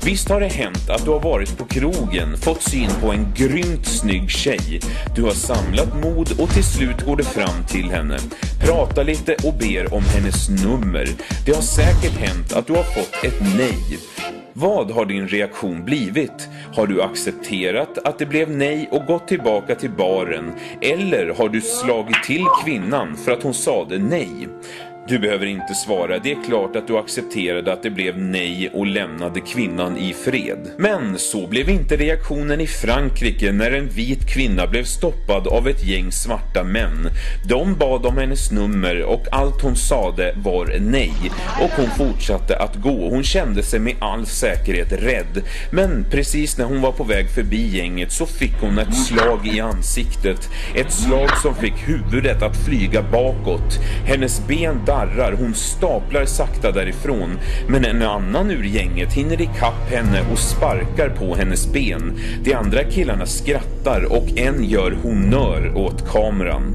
Visst har det hänt att du har varit på krogen, fått syn på en grymt snygg tjej. Du har samlat mod och till slut går du fram till henne. Pratar lite och ber om hennes nummer. Det har säkert hänt att du har fått ett nej. Vad har din reaktion blivit? Har du accepterat att det blev nej och gått tillbaka till baren? Eller har du slagit till kvinnan för att hon sade nej? Du behöver inte svara, det är klart att du accepterade att det blev nej och lämnade kvinnan i fred. Men så blev inte reaktionen i Frankrike när en vit kvinna blev stoppad av ett gäng svarta män. De bad om hennes nummer och allt hon sade var nej. Och hon fortsatte att gå, hon kände sig med all säkerhet rädd. Men precis när hon var på väg förbi gänget så fick hon ett slag i ansiktet. Ett slag som fick huvudet att flyga bakåt. Hennes ben darrar, hon staplar sakta därifrån, men en annan ur gänget hinner ikapp henne och sparkar på hennes ben. De andra killarna skrattar och en gör honör åt kameran.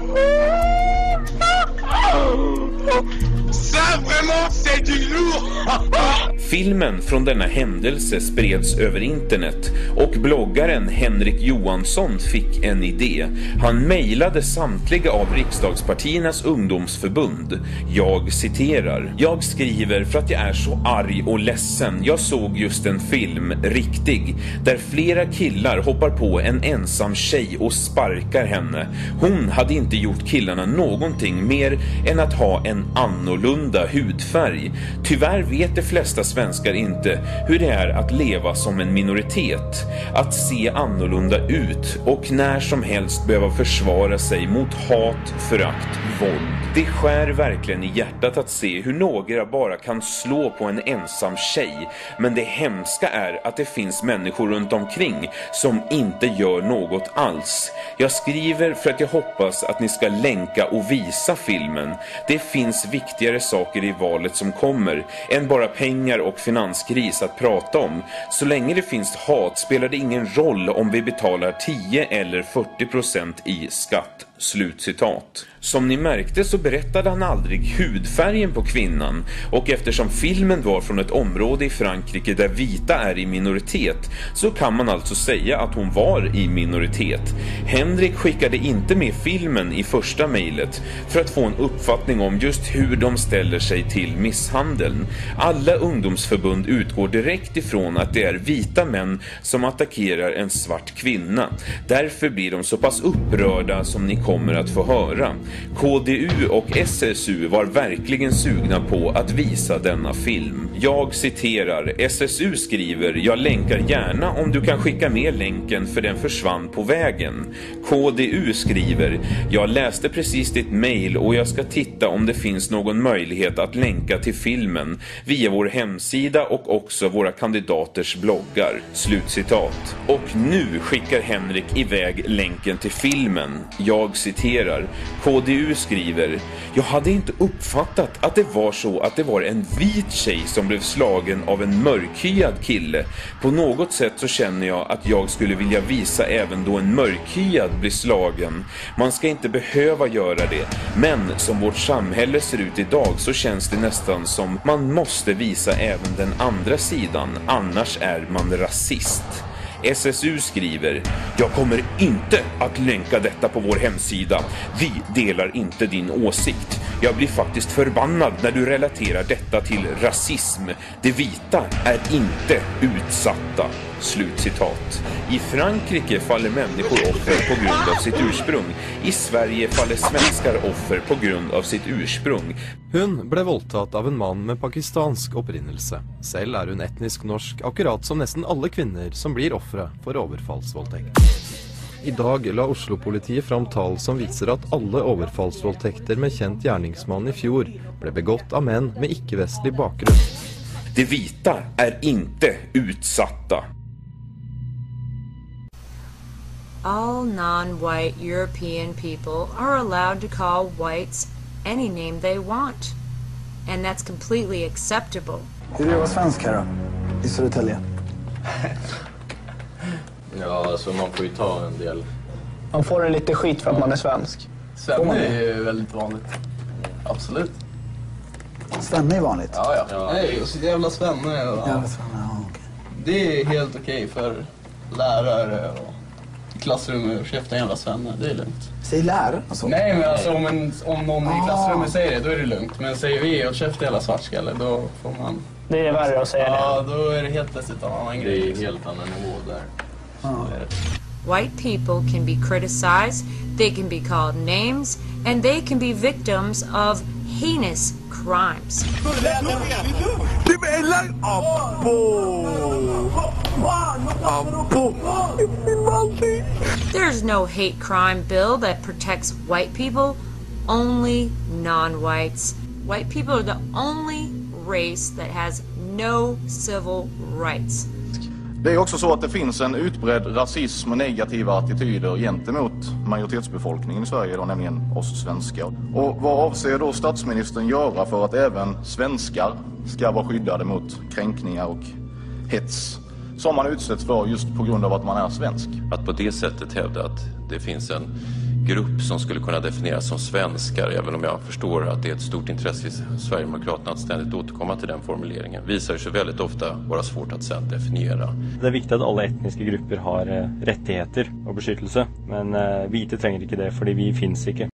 Filmen från denna händelse spreds över internet och bloggaren Henrik Johansson fick en idé. Han mejlade samtliga av riksdagspartiernas ungdomsförbund. Jag citerar: "Jag skriver för att jag är så arg och ledsen. Jag såg just en film, Riktig, där flera killar hoppar på en ensam tjej och sparkar henne. Hon hade inte gjort killarna någonting mer än att ha en annorlunda hudfärg. Tyvärr vet de flesta svenskar inte hur det är att leva som en minoritet. Att se annorlunda ut och när som helst behöva försvara sig mot hat, förakt, våld. Det skär verkligen i hjärtat att se hur några bara kan slå på en ensam tjej. Men det hemska är att det finns människor runt omkring som inte gör något alls. Jag skriver för att jag hoppas att ni ska länka och visa filmen. Det finns viktigare saker i valet som kommer än bara pengar och finanskris att prata om. Så länge det finns hat spelar det ingen roll om vi betalar 10 eller 40% i skatt." Slutcitat. Som ni märkte så berättade han aldrig hudfärgen på kvinnan, och eftersom filmen var från ett område i Frankrike där vita är i minoritet så kan man alltså säga att hon var i minoritet. Henrik skickade inte med filmen i första mejlet för att få en uppfattning om just hur de ställer sig till misshandeln. Alla ungdomsförbund utgår direkt ifrån att det är vita män som attackerar en svart kvinna. Därför blir de så pass upprörda som ni kommer att få höra. KDU och SSU var verkligen sugna på att visa denna film. Jag citerar: "SSU skriver, jag länkar gärna om du kan skicka med länken för den försvann på vägen." KDU skriver: "Jag läste precis ditt mejl och jag ska titta om det finns någon möjlighet att länka till filmen via vår hemsida och också våra kandidaters bloggar." Slutcitat. Och nu skickar Henrik iväg länken till filmen. Jag citerar: "KDU skriver, jag hade inte uppfattat att det var så att det var en vit tjej som blev slagen av en mörkhyad kille. På något sätt så känner jag att jag skulle vilja visa även då en mörkhyad blir slagen. Man ska inte behöva göra det, men som vårt samhälle ser ut idag så känns det nästan som man måste visa även den andra sidan, annars är man rasist." SSU skriver: "Jag kommer inte att länka detta på vår hemsida. Vi delar inte din åsikt. Jag blir faktiskt förbannad när du relaterar detta till rasism. De vita är inte utsatta." Slutcitat. I Frankrike faller människor offer på grund av sitt ursprung. I Sverige faller svenskar offer på grund av sitt ursprung. Hun ble voldtatt av en mann med pakistansk opprinnelse. Selv er hun etnisk norsk, akkurat som nesten alle kvinner som blir ofre for overfallsvoldtekt. I dag la Oslo-politiet fram tall som viser at alle overfallsvoldtekter med kjent gjerningsmann i fjor ble begått av menn med ikke-vestlig bakgrunn. De vita är inte utsatta. All non-white European people are allowed to call whites any name they want. And that's completely acceptable. Hur är det att vara svensk här då? I Södertälje? Ja, alltså man får ju ta en del. Man får lite skit för att man är svensk. Svenne är ju väldigt vanligt. Absolut. Svenne är vanligt? Ja. Nej, så jävla Svenne. Jävla Svenne, ja, okej. Det är helt okej för lärare och i klassrummet och käfta jävla svenne. Det är lugnt. Säg lärare alltså. Nej, men alltså om någon i klassrummet säger det, då är det lugnt. Men säger vi och käfta jävla svartskalle, då får man... Det är värre att säga det. Ja, då är det helt plötsligt en annan grej. Det är en helt annan nivå där. White people can be criticized, they can be called names, and they can be victims of heinous crimes. There's no hate crime bill that protects white people, only non-whites. White people are the only race that has no civil rights. Det är också så att det finns en utbredd rasism och negativa attityder gentemot majoritetsbefolkningen i Sverige, då, nämligen oss svenskar. Och vad avser då statsministern göra för att även svenskar ska vara skyddade mot kränkningar och hets som man utsätts för just på grund av att man är svensk? Att på det sättet hävda att det finns en grupp som skulle kunna definieras som svenskar, även om jag förstår att det är ett stort intresse i Sverigedemokraterna att ständigt återkomma till den formuleringen, visar sig väldigt ofta vara svårt att sedan definiera. Det är viktigt att alla etniska grupper har rättigheter och beskyttelse, men vita tränger inte det, för vi finns inte.